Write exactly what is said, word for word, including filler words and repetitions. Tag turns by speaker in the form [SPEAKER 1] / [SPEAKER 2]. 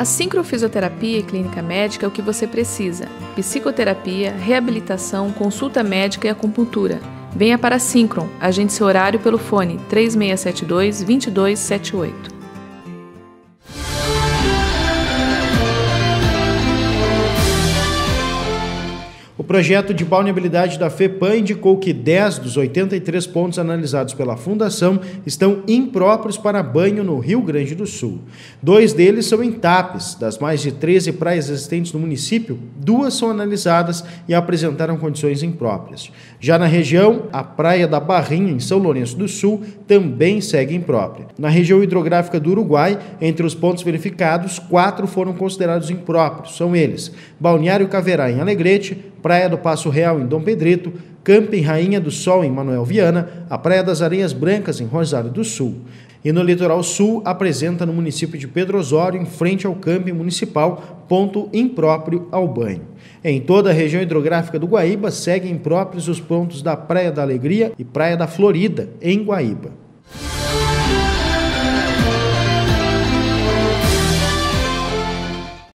[SPEAKER 1] A sincrofisioterapia e clínica médica é o que você precisa. Psicoterapia, reabilitação, consulta médica e acupuntura. Venha para a Syncron. Agende seu horário pelo fone três seis sete dois, dois dois sete oito.
[SPEAKER 2] O projeto de balneabilidade da FEPAM indicou que dez dos oitenta e três pontos analisados pela Fundação estão impróprios para banho no Rio Grande do Sul. Dois deles são em Tapes. Das mais de treze praias existentes no município, duas são analisadas e apresentaram condições impróprias. Já na região, a Praia da Barrinha, em São Lourenço do Sul, também segue imprópria. Na região hidrográfica do Uruguai, entre os pontos verificados, quatro foram considerados impróprios. São eles: Balneário Caverá, em Alegrete, Praia do Passo Real, em Dom Pedrito, Camping Rainha do Sol, em Manuel Viana, a Praia das Areias Brancas, em Rosário do Sul. E no litoral sul, apresenta no município de Pedro Osório, em frente ao camping municipal, ponto impróprio ao banho. Em toda a região hidrográfica do Guaíba, seguem impróprios os pontos da Praia da Alegria e Praia da Florida, em Guaíba.